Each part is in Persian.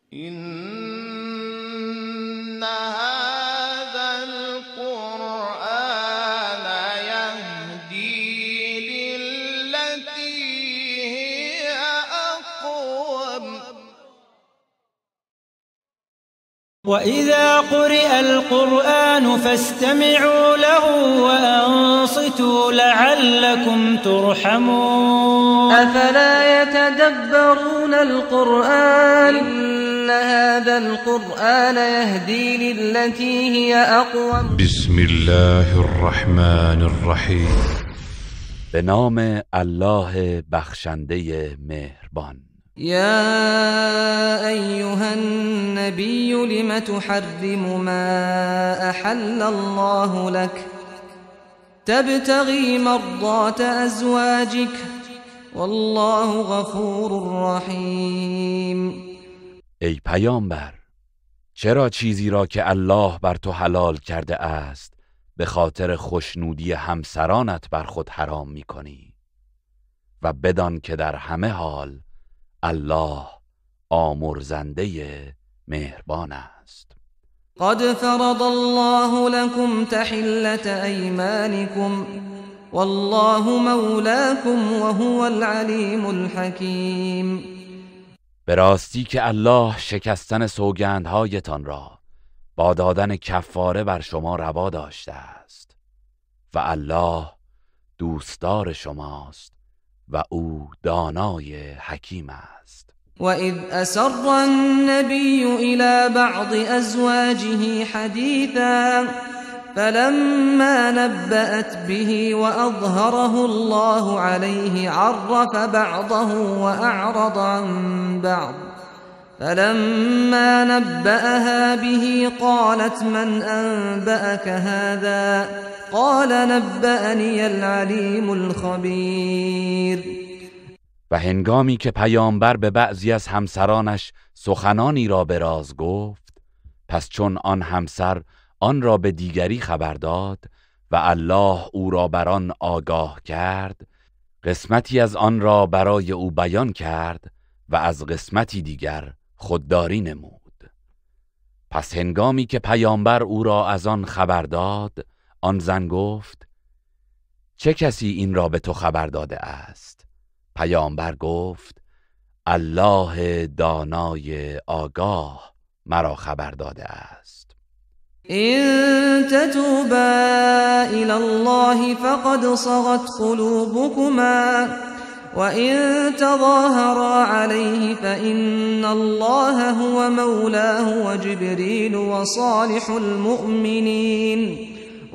إن هذا القرآن يهدي للتي هي أقوم وإذا قرئ القرآن فاستمعوا له وأنصتوا لعلكم ترحمون أفلا يتدبرون القرآن إن هذا القرآن يهدي للتي هي أقوم بسم الله الرحمن الرحیم. به نام الله بخشنده مهربان. يا أيها النبي لم تحرم ما أحل الله لك تبتغي مرضات أزواجك والله غفور رحیم. ای پیامبر، چرا چیزی را که الله بر تو حلال کرده است به خاطر خوشنودی همسرانت بر خود حرام می کنی و بدان که در همه حال الله آمرزنده مهربان است. قد فرض الله لكم تحلة أيمانكم والله مولاكم وهو العليم الحكيم. به راستی که الله شکستن سوگندهایتان را با دادن کفاره بر شما روا داشته است و الله دوستدار شماست و او دانای حکیم است. وَإِذْ أَسَرَّ النَّبِيُّ إِلَى بَعْضِ أَزْوَاجِهِ حَدِيثًا فَلَمَّا نَبَّأَتْ بِهِ وَأَظْهَرَهُ اللَّهُ عَلَيْهِ عَرَّفَ بَعْضَهُ وَأَعْرَضَ عَن بَعْضٍ فَلَمَّا نَبَّأَهَا بِهِ قَالَتْ مَنْ أَنبَأَكَ هَذَا قَالَ نَبَّأَنِيَ الْعَلِيمُ الْخَبِيرُ. و هنگامی که پیامبر به بعضی از همسرانش سخنانی را به راز گفت، پس چون آن همسر آن را به دیگری خبر داد و الله او را بر آن آگاه کرد، قسمتی از آن را برای او بیان کرد و از قسمتی دیگر خودداری نمود. پس هنگامی که پیامبر او را از آن خبر داد، آن زن گفت: چه کسی این را به تو خبر داده است؟ پیامبر گفت: الله دانای آگاه مرا خبر داده است. إن تتوبا إلى الله فقد صغت قلوبكما وإن تظاهرا عليه فإن الله هو مولاه وجبريل وصالح المؤمنين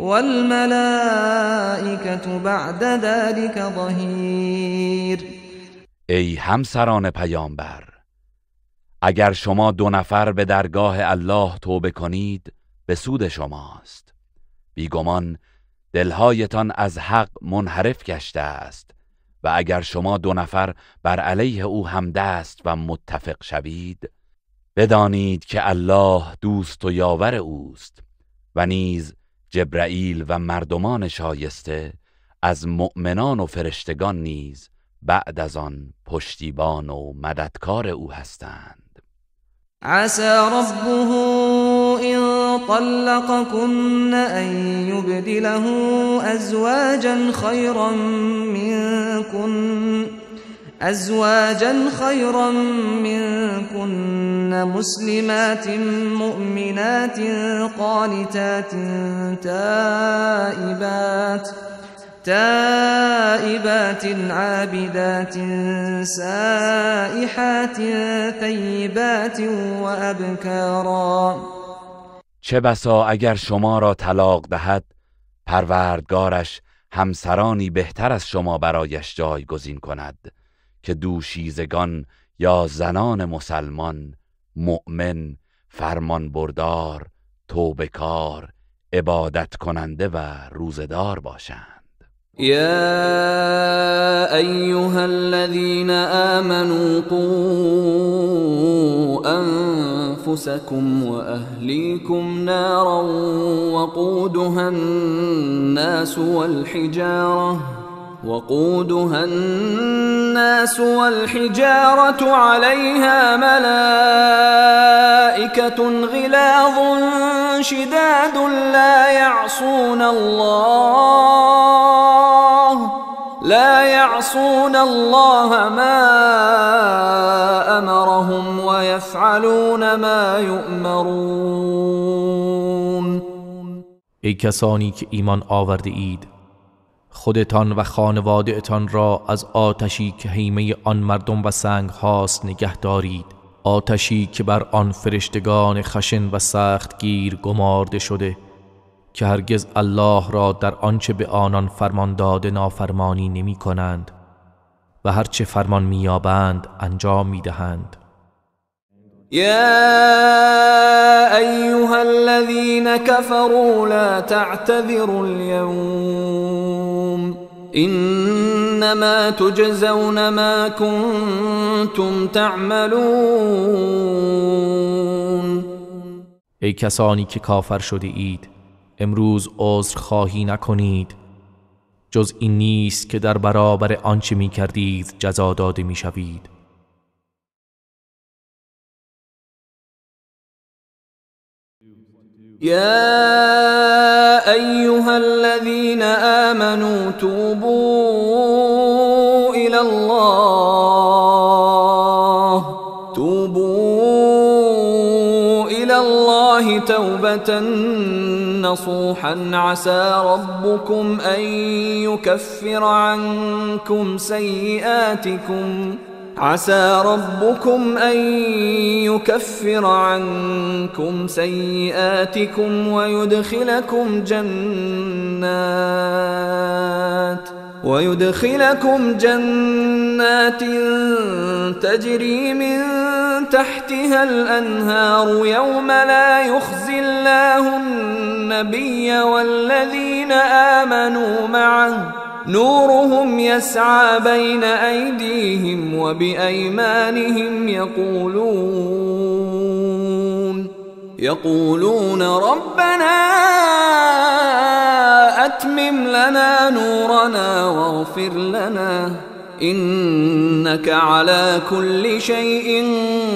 والملائكة بعد ذلك ظهیر. ای همسران پیامبر، اگر شما دو نفر به درگاه الله توبه کنید به سود شماست. بیگمان دلهایتان از حق منحرف گشته است و اگر شما دو نفر بر علیه او همدست و متفق شوید، بدانید که الله دوست و یاور اوست و نیز جبرائیل و مردمان شایسته از مؤمنان و فرشتگان نیز بعد از آن پشتیبان و مددکار او هستند. عسى ربه إن طلقكن أن يبدله أزواجا خيرا منكن مسلمات مؤمنات قانتات تائبات عابدات سائحات ثيبات وأبكارا. چه بسا اگر شما را طلاق دهد، پروردگارش همسرانی بهتر از شما برایش جایگزین کند که دوشیزگان یا زنان مسلمان، مؤمن، فرمانبردار، توبه‌کار، عبادت کننده و روزدار باشند. يا أيها الذين آمنوا قوا أنفسكم وأهليكم نارا وقودها الناس والحجارة عليها ملائكة غلاظ شداد لا يعصون الله ما أمرهم ويفعلون ما يؤمرون. ای کسانی که ایمان آورده اید، خودتان و خانواده اتان را از آتشی که خیمه آن مردم و سنگ هاست نگه دارید، آتشی که بر آن فرشتگان خشن و سخت گیر گمارده شده که هرگز الله را در آنچه به آنان فرمان داده نافرمانی نمی کنند و هرچه فرمان میابند انجام میدهند. يا أيها الذين كفروا لا تعتذروا اليوم إنما تجزون ما كنتم تعملون. ای کسانی که کافر شده اید، امروز عذر خواهی نکنید، جز این نیست که در برابر آنچه می کردید جزا داده می شوید. يا أيها الذين آمنوا توبوا إلى الله توبة نصوحا عسى ربكم أن يكفر عنكم سيئاتكم ويدخلكم جنات تجري من تحتها الأنهار يوم لا يخزي الله النبي والذين آمنوا معه نورهم يسعى بين أيديهم وبأيمانهم يقولون ربنا أتمم لنا نورنا واغفر لنا إنك على كل شيء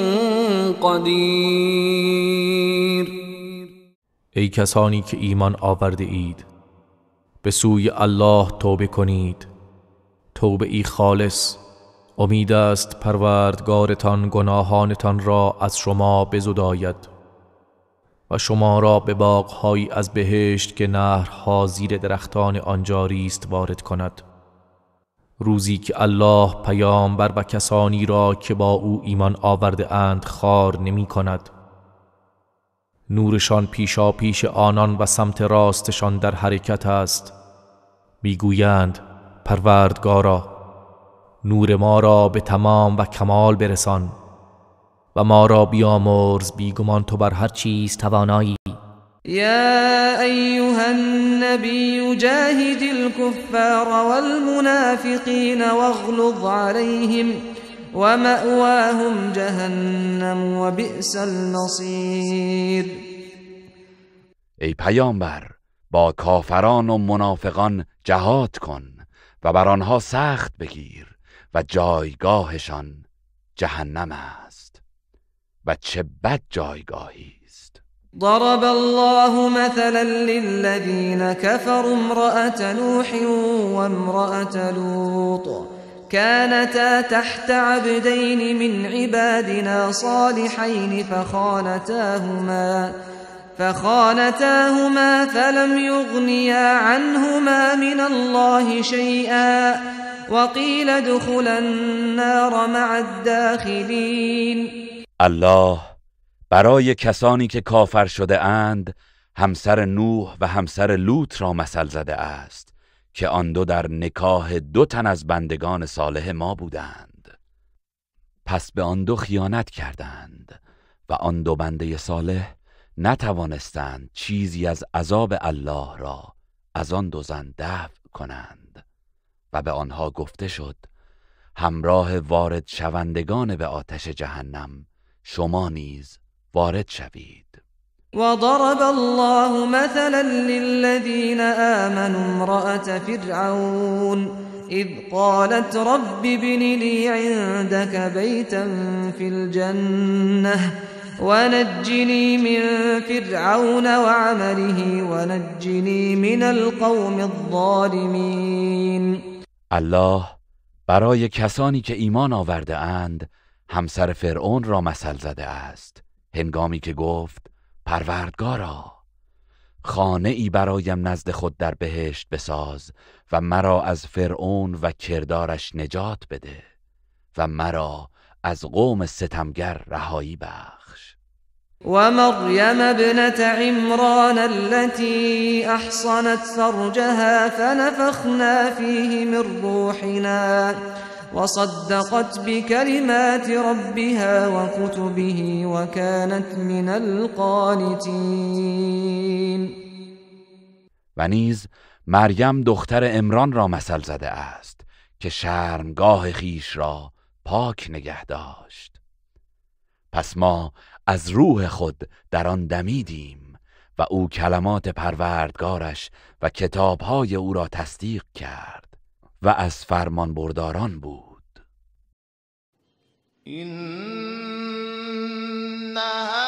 قدير. ای کسانی که ایمان آورده اید، به سوی الله توبه کنید، توبه ای خالص. امید است پروردگارتان گناهانتان را از شما بزداید و شما را به باغ‌هایی از بهشت که نهرها زیر درختان آنجا ریست وارد کند، روزی که الله پیامبر و کسانی را که با او ایمان آورده اند خوار نمی کند. نورشان پیشا پیش آنان و سمت راستشان در حرکت است. میگویند پروردگارا، نور ما را به تمام و کمال برسان و ما را بیامرز، بیگمان تو بر هر چیز توانایی. يا أيها النبي جاهد الكفار والمنافقين واغلظ عليهم ومأواهم جهنم وبئس المصير. ای پیامبر، با کافران و منافقان جهاد کن و بر آنها سخت بگیر و جایگاهشان جهنم است و چه بد جایگاهی است. ضرب الله مثلا للذين كفروا امرأة نوح وامرأة لوط كانتا تحت عبدين من عبادنا صالحين فخانتاهما فلم يغنيا عنهما من الله شيئا وقيل ادخلا النار مع الداخلين. الله برای کسانی که کافر شده اند همسر نوح و همسر لوط را مثل زده است که آن دو در نکاح دو تن از بندگان صالح ما بودند. پس به آن دو خیانت کردند و آن دو بنده صالح نتوانستند چیزی از عذاب الله را از آن دو زن دفع کنند و به آنها گفته شد همراه وارد شوندگان به آتش جهنم شما نیز وارد شوید. وضرب الله مثلا للذين آمنوا امرأة فرعون إذ قالت رب ابن لي عندك بيتا في الجنة ونجني من فرعون وعمله ونجني من القوم الظالمین. الله برای کسانی که ایمان آورده اند همسر فرعون را مثل زده است، هنگامی که گفت پروردگارا خانه ای برایم نزد خود در بهشت بساز و مرا از فرعون و کردارش نجات بده و مرا از قوم ستمگر رهایی بخش. و مریم ابنت عمران التي احصنت فرجها فنفخنا فيه من روحنا وصدقت بكلمات ربها وكتبه وكانت من القانتين. و نیز مریم دختر عمران را مثل زده است که شرمگاه خیش را پاک نگه داشت. پس ما از روح خود در آن دمیدیم و او کلمات پروردگارش و کتابهای او را تصدیق کرد و از فرمان برداران بود. اینها